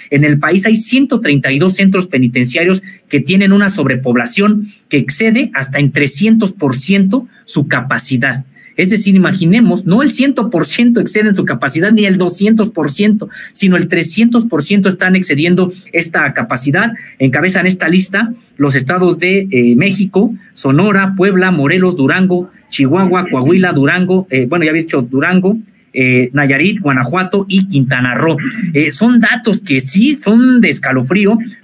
En el país hay 132 centros penitenciarios que tienen una sobrepoblación que excede hasta en 300% su capacidad. Es decir, imaginemos, no el 100% exceden su capacidad, ni el 200%, sino el 300% están excediendo esta capacidad. Encabezan esta lista los estados de México, Sonora, Puebla, Morelos, Durango, Chihuahua, Coahuila, Durango, bueno, ya había dicho Durango, Nayarit, Guanajuato y Quintana Roo. Son datos que sí son de escalofrío,